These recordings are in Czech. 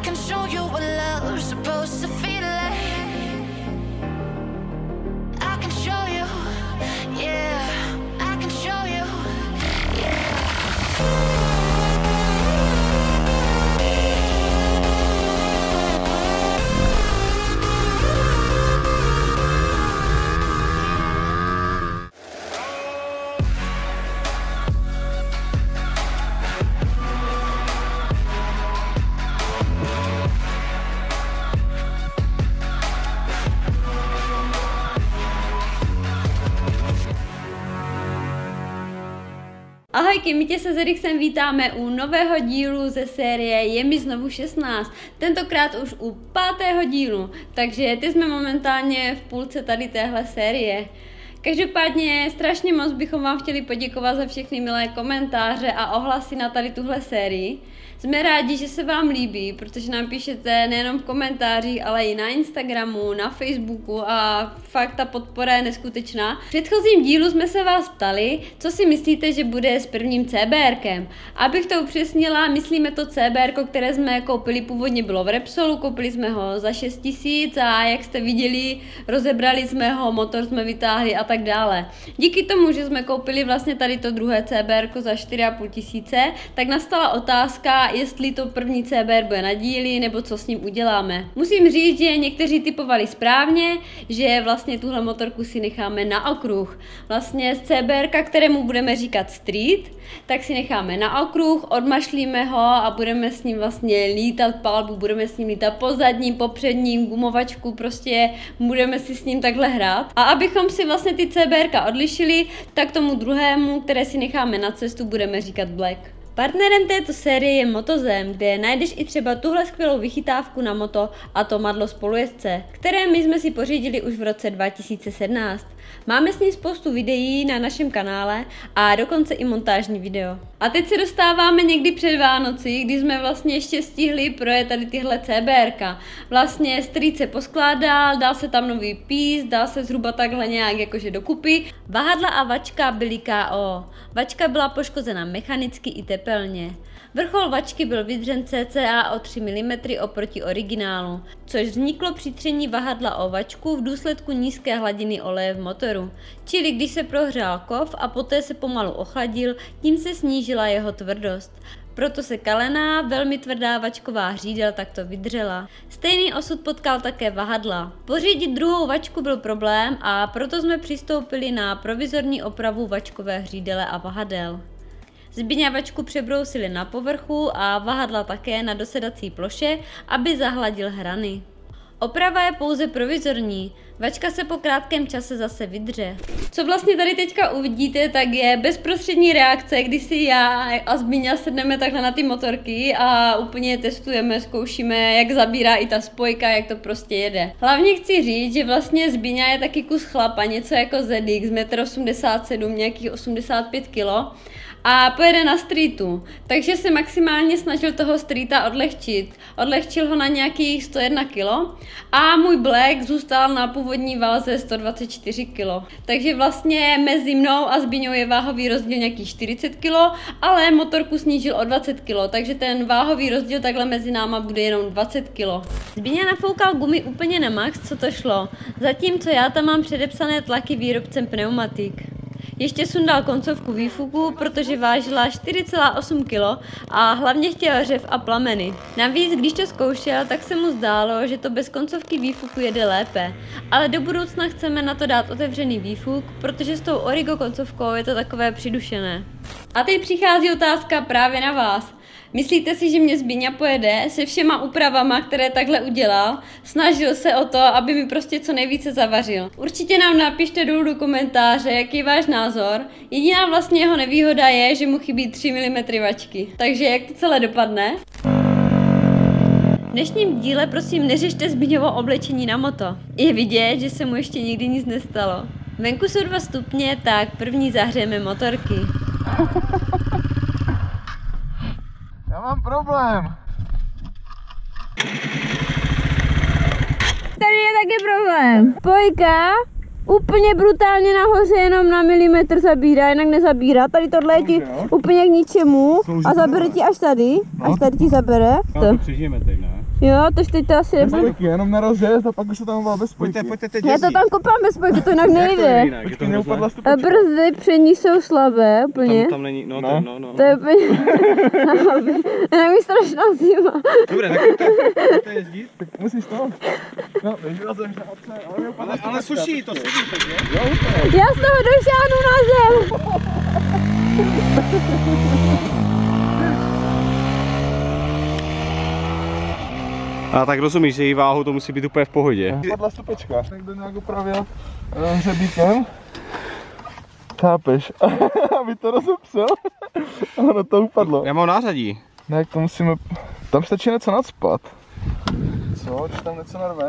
can show you what love's supposed to feel like. I can show you, yeah, I can show you, yeah. Ahojky, my tě se Zerixem vítáme u nového dílu ze série Je mi znovu 16, tentokrát už u 5. dílu, takže ty jsme momentálně v půlce tady téhle série. Každopádně strašně moc bychom vám chtěli poděkovat za všechny milé komentáře a ohlasy na tady tuhle sérii. Jsme rádi, že se vám líbí, protože nám píšete nejenom v komentářích, ale i na Instagramu, na Facebooku a fakt ta podpora je neskutečná. V předchozím dílu jsme se vás ptali, co si myslíte, že bude s prvním CBRkem. Abych to upřesnila, myslíme to CBR, které jsme koupili původně bylo v Repsolu, koupili jsme ho za 6 000 a jak jste viděli, rozebrali jsme ho, motor jsme vytáhli a tak dále. Díky tomu, že jsme koupili vlastně tady to druhé CBR za 4 500, tak nastala otázka, jestli to první CBR bude na díly, nebo co s ním uděláme. Musím říct, že někteří typovali správně, že vlastně tuhle motorku si necháme na okruh. Vlastně z CBR, kterému budeme říkat Street, tak si necháme na okruh, odmašlíme ho a budeme s ním vlastně lítat palbu, budeme s ním lítat po zadním, po předním, gumovačku, prostě budeme si s ním takhle hrát. A abychom si vlastně ty CBRka odlišili, tak tomu druhému, které si necháme na cestu, budeme říkat Black. Partnerem této série je Motozem, kde najdeš i třeba tuhle skvělou vychytávku na moto a to madlo spolujezdce, které my jsme si pořídili už v roce 2017. Máme s ním spoustu videí na našem kanále a dokonce i montážní video. A teď se dostáváme někdy před Vánoci, kdy jsme vlastně ještě stihli projet tady tyhle CBRka. Vlastně Street se poskládal, dal se tam nový pís, dal se zhruba takhle nějak jakože dokupy. Vahadla a vačka byly KO. Vačka byla poškozena mechanicky i tepelně. Vrchol vačky byl vydřen cca o 3 mm oproti originálu, což vzniklo při tření vahadla o vačku v důsledku nízké hladiny oleje v motoru. Čili když se prohřál kov a poté se pomalu ochladil, tím se snížila jeho tvrdost. Proto se kalená, velmi tvrdá vačková hřídel takto vydřela. Stejný osud potkal také vahadla. Pořídit druhou vačku byl problém a proto jsme přistoupili na provizorní opravu vačkové hřídele a vahadel. Zbyňavačku přebrousili na povrchu a vahadla také na dosedací ploše, aby zahladil hrany. Oprava je pouze provizorní, vačka se po krátkém čase zase vydře. Co vlastně tady teďka uvidíte, tak je bezprostřední reakce, kdy si já a Zbyňa sedneme takhle na ty motorky a úplně testujeme, zkoušíme, jak zabírá i ta spojka, jak to prostě jede. Hlavně chci říct, že vlastně Zbyňa je taky kus chlapa, něco jako ZX, 1,87 m, nějakých 85 kg. A pojede na streetu, takže se maximálně snažil toho streeta odlehčit. Odlehčil ho na nějakých 101 kg a můj Black zůstal na původní váze 124 kg. Takže vlastně mezi mnou a Zbyňou je váhový rozdíl nějakých 40 kg, ale motorku snížil o 20 kg, takže ten váhový rozdíl takhle mezi náma bude jenom 20 kg. Zbyňa nafoukal gumy úplně na max, co to šlo, zatímco já tam mám předepsané tlaky výrobcem pneumatik. Ještě sundal koncovku výfuku, protože vážila 4,8 kg a hlavně chtěl řev a plameny. Navíc, když to zkoušel, tak se mu zdálo, že to bez koncovky výfuku jede lépe. Ale do budoucna chceme na to dát otevřený výfuk, protože s tou Origo koncovkou je to takové přidušené. A teď přichází otázka právě na vás. Myslíte si, že mě Zbyňa pojede se všema úpravama, které takhle udělal? Snažil se o to, aby mi prostě co nejvíce zavařil. Určitě nám napište dolů do komentáře, jaký je váš názor. Jediná vlastně jeho nevýhoda je, že mu chybí 3 mm vačky. Takže jak to celé dopadne? V dnešním díle prosím neřešte Zbyňovo oblečení na moto. Je vidět, že se mu ještě nikdy nic nestalo. Venku jsou 2 stupně, tak první zahřejeme motorky. Já mám problém. Tady je taky problém. Spojka úplně brutálně nahoře, jenom na milimetr zabírá, jinak nezabírá. Tady tohle je ti úplně k ničemu a zabere ti až tady. Až tady ti zabere. To přežijeme teď, ne? Jo, tož teď to asi Bez nebude. spojky, jenom na rozjezd a pak už se tam byla bez spojky. Pojďte teď Já to tam kopám bez spojky, to jinak nejde. Počkej, neupadla A stupačka. brzdy přední jsou slabé úplně. Tam není, no. To je úplně... Je mi strašná zima. Dobré, tak to jezdit. Tak musíš to. No, nežila jsem šátce, ale neupadla stupačka. Ale suší to, takže. Jo, úplně. Já z toho došáhnu na zem. A tak rozumíš, že její váhu to musí být úplně v pohodě. Padla stupačka. Někdo nějak upravil hřebíkem. Chápeš? Aby to rozepsal. Ono to upadlo. Já mám nářadí. Ne, to musíme... Tam stačí něco nadspat. Co? Když tam něco narvem?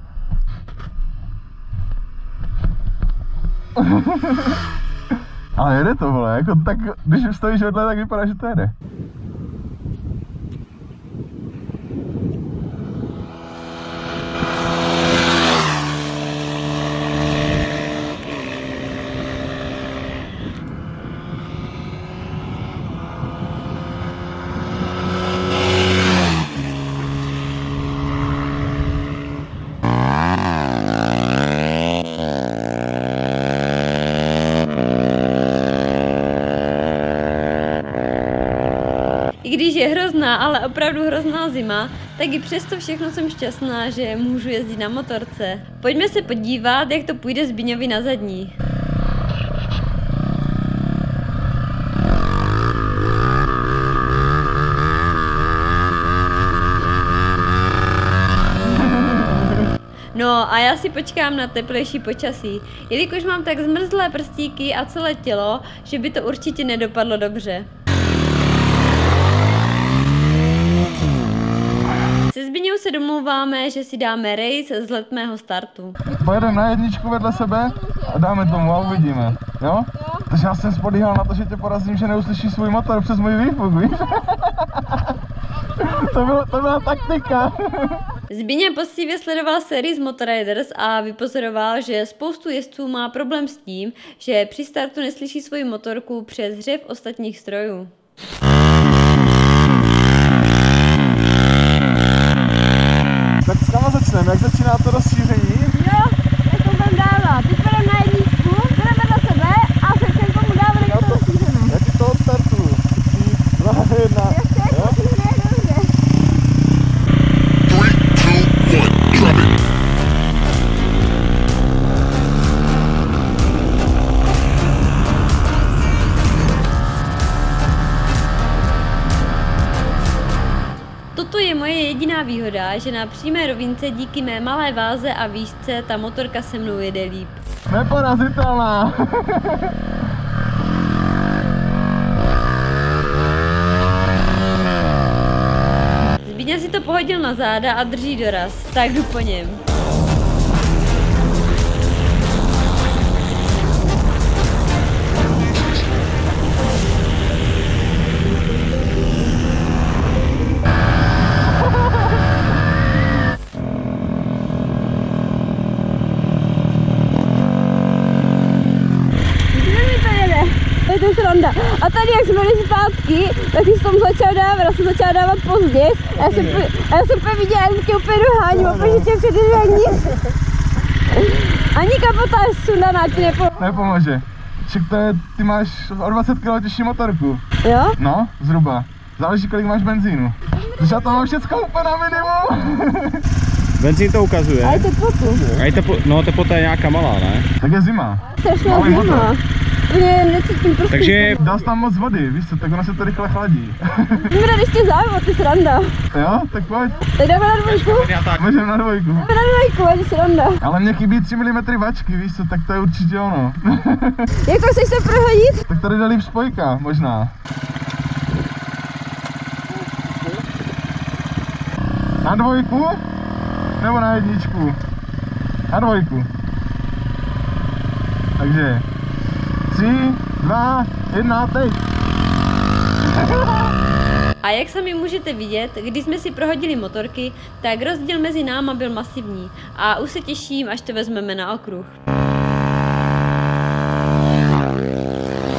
Ale jede to, vole, jako tak, když stojíš vedle, tak vypadá, že to jede. I když je hrozná, ale opravdu hrozná zima, tak i přesto všechno jsem šťastná, že můžu jezdit na motorce. Pojďme se podívat, jak to půjde Zbyňovi na zadní. No a já si počkám na teplejší počasí, jelikož mám tak zmrzlé prstíky a celé tělo, že by to určitě nedopadlo dobře. Se Zbyňou se domlouváme, že si dáme race z letmého startu. Pojedeme na jedničku vedle sebe a dáme tomu a uvidíme, jo? Takže já jsem spodíhal na to, že tě porazím, že neuslyšíš svůj motor přes můj výfuk, víš? To byla taktika. Zbyně poctivě sledoval sérii z Motoriders a vypozoroval, že spoustu jezdců má problém s tím, že při startu neslyší svoji motorku přes řev ostatních strojů. Tak s kama začneme, jak začíná to rozšíření? Jo, tak to budeme dávat. Teď půjdeme na jedničku, budeme vedle sebe a se všem tomu dáme to rozšířenou. Já ti to odstartuju. 3, 2, 1. Jo? Toto je moje jediná výhoda, že na přímé rovince díky mé malé váze a výšce ta motorka se mnou jede líp. Neporazitelná. Zbyňa si to pohodil na záda a drží doraz, tak jdu po něm. To je sranda. A tady, jak jsme byli zpátky, tak jsi tomu začal dávat, já jsem začala dávat později. A já jsem úplně viděla, jak tě úplně doháním, protože tě předržel nic. Ani kapotáž sundaná ti Nepomůže. Však to je, ty máš o 20 kg těžší motorku. Jo? No, zhruba. Záleží, kolik máš benzínu. Takže já to mám všechno úplně na minimum. Benzín to ukazuje. A je teplotu. A je no teplota je nějaká malá, ne? Tak je zima. Strašná Malý zima. motor. Úplně necítím prostě. Takže Dal jsi tam moc vody, víš co, tak ono se to rychle chladí. Dobré, když tě zájem, ty sranda. Jo, tak pojď. Tak jdeme na dvojku. Můžeme na dvojku. Jdeme na dvojku, ani sranda. Ale mě chybí 3 mm vačky, víš co, tak to je určitě ono. Jako chceš se prohodit? Tak tady jde líp spojka, možná. Na dvojku? Nebo na jedničku? Na dvojku. Takže 3, 2, 1, teď. A jak sami můžete vidět, když jsme si prohodili motorky, tak rozdíl mezi náma byl masivní a už se těším, až to vezmeme na okruh.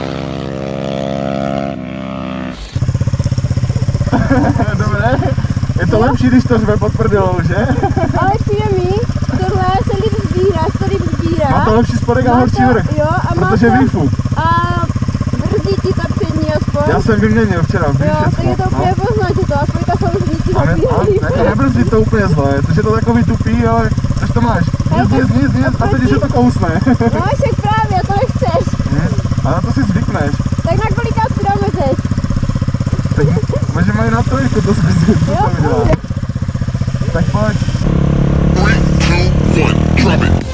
Dobré, Je to lepší, když to řve pod prdilou, že? Ale přijde mi, tohle se líp sbírá, to líp sbírá. Má to lepší spodek a horší vrch. Jo, a má Protože to, výfuk. a brzdí ti ta přední aspoň. Já jsem vyměnil včera, víš Jo, všechno. tak je to úplně poznat, že to aspoň ta samozřejmě ti Ale zabírá. jako nebrzdí to úplně zle, protože to takový tupý, ale což to máš. Nic, a teď už je to kousne. No však právě, to nechceš. Ale na to si zvykneš. Tak na kolikát si dáme teď? Tak možná mají na to, to zbyzit, co to udělá. Tak pojď. 3, 2, 1, drop it.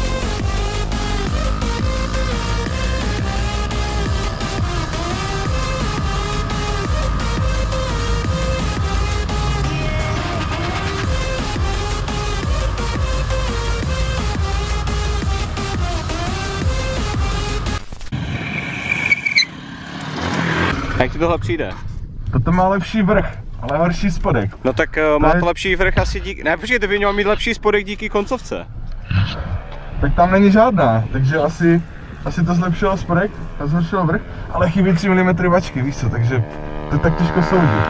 Jak ti tohle přijde? Toto má lepší vrch, ale horší spodek. No tak má to lepší vrch asi díky... Ne, počkej, to by mělo mít lepší spodek díky koncovce. Tak tam není žádná, takže asi to zlepšilo spodek a zlepšilo vrch, ale chybí 3 mm bačky, víš co, takže to tak těžko soudí.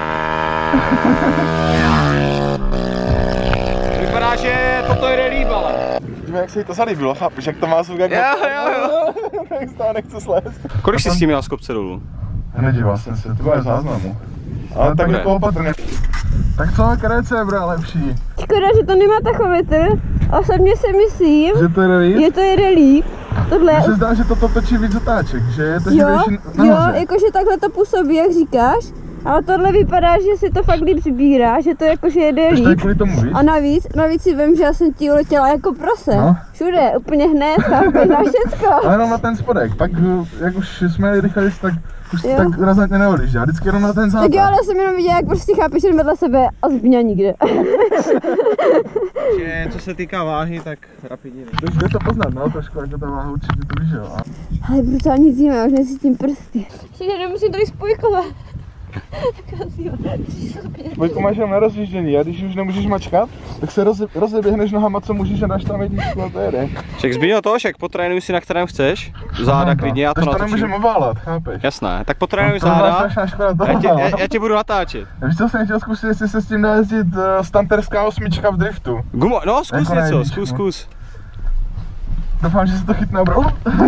Vypadá, že toto jde líp, ale. Dívej, jak se jí to zalíbilo, chápeš, jak to má zvuk jak... Jo. Tak z toho nechce slést. Kolik jsi s tím měl z kopce dolů? Nedíval jsem se, to bude v záznamu. Ale tak dobré. jako opatrně. Tak co, které cebra lepší? Škoda, že to nemá tachometr. Osobně si myslím, Že to jde líp? že to jede líp. Tohle, Mně se zdá, že toto točí víc zatáček, že je to jo, živější jo, nahoře. jakože takhle to působí, jak říkáš. Ale tohle vypadá, že si to fakt líp sbírá, že to jakože jede Takže to je líp. kvůli tomu, víš? A navíc si vím, že já jsem ti uletěla jako prase. No. Všude, úplně hned, chápeš, na všecko. Ale jenom na ten spodek, pak jak už jsme jeli rychle, tak už Jo. tak razantně neodjíždá, vždycky jenom na ten západ. Tak jo, ale jsem jenom viděla, jak prostě chápeš jen vedle sebe a zbíňa nikde. Že co se týká váhy, tak rapidně. To už jde to poznat, no, trošku jako ta váha určitě to víš, jo. Ale brutální zima, já už necítím prsty. Však nemusím tady spojkovat. Spojku máš jenom na rozjíždění a když už nemůžeš mačkat, tak se rozeběhneš nohama, co můžeš a dáš tam jedničku a to jede. Však zbývalo to, však potrénuj si na kterém chceš. Záda klidně, já to Takže to natočím. nemůžeme oválat, chápeš? Jasné, tak potrénuj To byla záda. strašná škoda toho. Já tě budu natáčet. Víš co jsem chtěl zkusit, jestli se s tím dá jezdit stanterská 8 v driftu. Gumo, no zkus Jako něco, nejvíc, no. zkus. Doufám, že se to chytne obrou.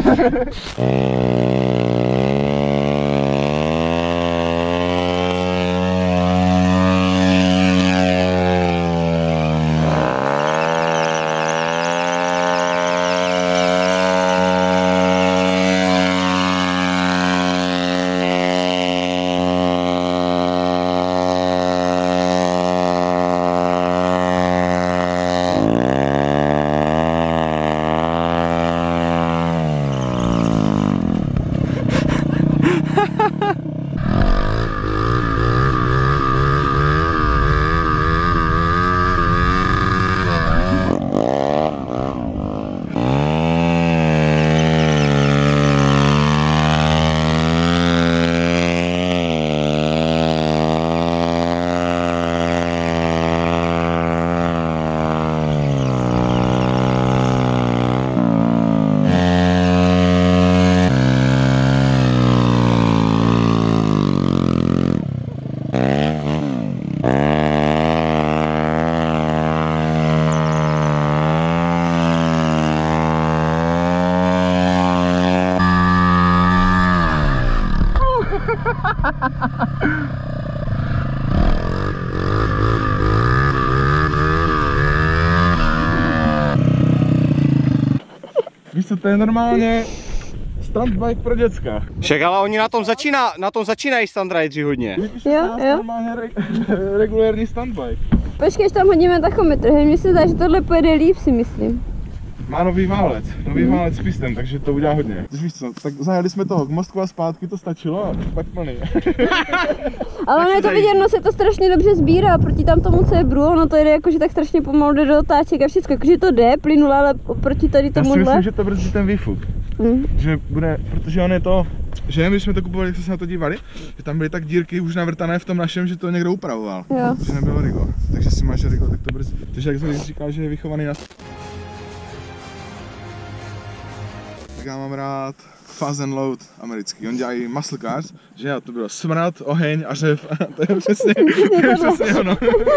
Víš co, to je normálně stunt bike pro děcka. Však ale oni na tom začínají standrideři hodně. Jo. Normálně regulérní stunt bike. Počkej, až tam hodíme tachometr, mně se zdá, že tohle pojede líp, si myslím. Má nový válec s pistem, takže to udělá hodně. Víš co, tak zajeli jsme toho k mostku a zpátky, to stačilo a pak plný. Ale ono je to vidět, no se to strašně dobře sbírá, proti tam tomu, co je brů, ono to jede jakože tak strašně pomalu jde do otáček a všechno, jakože to jde, plynule, ale proti tady Já si tomuhle. myslím, že to brzdí ten výfuk. Že bude, protože on je to, že když jsme to kupovali, jak jsme se na to dívali, že tam byly tak dírky už navrtané v tom našem, že to někdo upravoval. Jo. Že nebylo rigo. Takže si máš rigo, tak to brzdí. Takže jak jsem říkal, že je vychovaný na... tak já mám rád Fast and Loud americký. On dělají muscle cars, že a to bylo smrad, oheň a řev. To je přesně ono.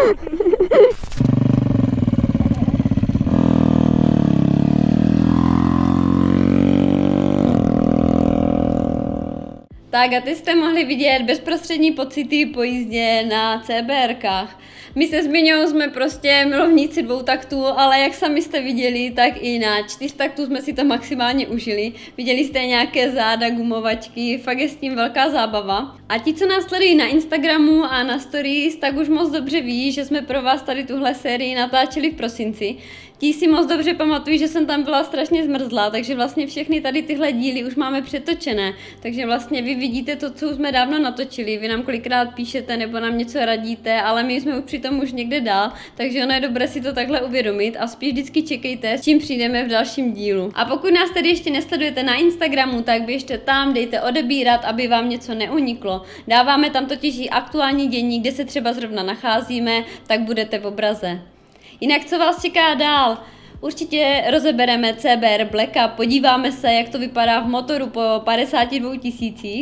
Tak a ty jste mohli vidět bezprostřední pocity po jízdě na CBRkách. My se Zmiňou jsme prostě milovníci dvoutaktů, ale jak sami jste viděli, tak i na 4 taktů jsme si to maximálně užili. Viděli jste nějaké záda, gumovačky, fakt je s tím velká zábava. A ti, co nás sledují na Instagramu a na stories, tak už moc dobře ví, že jsme pro vás tady tuhle sérii natáčeli v prosinci. Ti si moc dobře pamatují, že jsem tam byla strašně zmrzlá, takže vlastně všechny tady tyhle díly už máme přetočené. Takže vlastně vy vidíte to, co už jsme dávno natočili. Vy nám kolikrát píšete nebo nám něco radíte, ale my jsme už přitom už někde dál, takže ono je dobré si to takhle uvědomit a spíš vždycky čekejte, s čím přijdeme v dalším dílu. A pokud nás tedy ještě nesledujete na Instagramu, tak běžte tam, dejte odebírat, aby vám něco neuniklo. Dáváme tam totiž i aktuální dění, kde se třeba zrovna nacházíme, tak budete v obraze. Jinak co vás čeká dál? Určitě rozebereme CBR Blacka, podíváme se, jak to vypadá v motoru po 52 000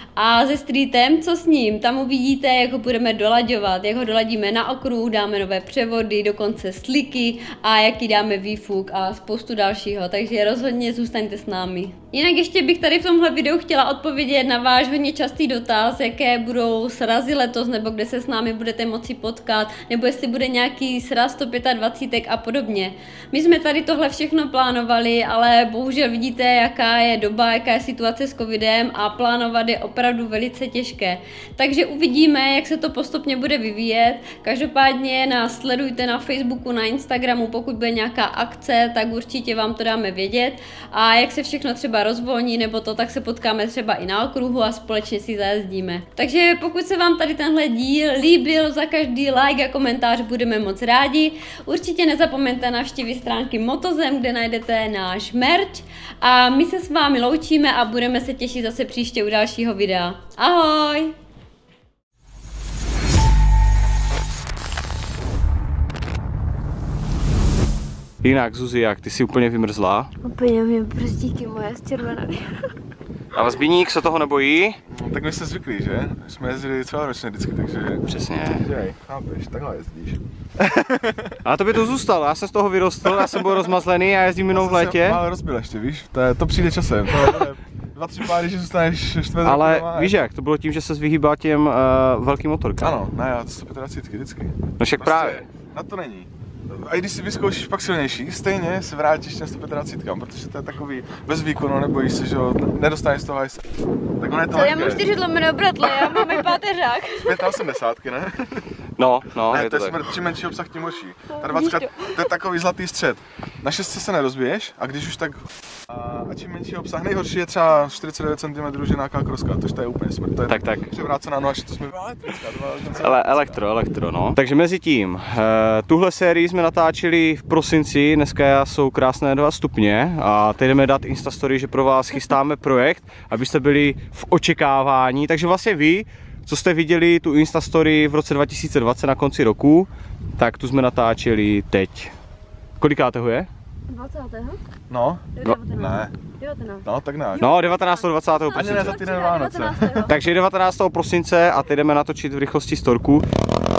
a se Streetem, co s ním, tam uvidíte, jak ho budeme dolaďovat, jak ho doladíme na okruh, dáme nové převody, dokonce sliky a jaký dáme výfuk a spoustu dalšího, takže rozhodně zůstaňte s námi. Jinak ještě bych tady v tomhle videu chtěla odpovědět na váš hodně častý dotaz, jaké budou srazy letos, nebo kde se s námi budete moci potkat, nebo jestli bude nějaký sraz 125 a podobně. My jsme tady tohle všechno plánovali, ale bohužel vidíte, jaká je doba, jaká je situace s covidem a plánovat je opravdu velice těžké. Takže uvidíme, jak se to postupně bude vyvíjet. Každopádně nás sledujte na Facebooku, na Instagramu, pokud bude nějaká akce, tak určitě vám to dáme vědět. A jak se všechno třeba rozvolní nebo to, tak se potkáme třeba i na okruhu a společně si zajezdíme. Takže pokud se vám tady tenhle díl líbil, za každý like a komentář budeme moc rádi. Určitě nezapomeňte navštívit stránky Motozem, kde najdete náš merch a my se s vámi loučíme a budeme se těšit zase příště u dalšího videa. Ahoj! Jinak, Zuzi, jak? Ty jsi úplně vymrzlá? Úplně mě prstíky moje zčervenaly. Ale Zbíník se toho nebojí? No, tak my jsme zvyklí, že? Jsme jezdili celoročně vždycky, takže... Přesně. Chápeš, takhle jezdíš. A to by to zůstalo, já jsem z toho vyrostl, já jsem byl rozmazlený a jezdím jenom v létě. Ale rozbil ještě, víš? To přijde časem. To 2-3 páry, že zůstaneš 4 ale víš jak, to bylo tím, že se vyhýbá těm velkým motorkám. Ano, ne, já 125 vždycky. No však právě. Na to není. A když si vyzkoušíš pak silnější, stejně se vrátíš těm 125, protože to je takový bez výkonu, nebojíš se, že ho nedostaneš z toho hajse. Tak ono je to Já mám 4 zlomené obratle, já mám i páteřák. 85, ne? No, Ne, je to to je tak. smrt, čím menší obsah, tím horší. Ta 20, to je takový zlatý střed. Na 6 se nerozbiješ a když už tak... A čím menší obsah, nejhorší je třeba 49 cm ženáká kroska, to je úplně smrt. To je Tak. převrácená noha, to jsme elektrická. Ale elektro, no. Takže mezi tím, tuhle sérii jsme natáčeli v prosinci, dneska jsou krásné 2 stupně a teď jdeme dát Instastory, že pro vás chystáme projekt, abyste byli v očekávání, takže vlastně vy, co jste viděli tu Instastory v roce 2020 na konci roku, tak tu jsme natáčeli teď. Kolikátého je? 20. No, ne. 19. No, tak ne. No, 19. 20. Ani prosince. ne za týden Vánoce. Takže 19. prosince a teď jdeme natočit v rychlosti storku.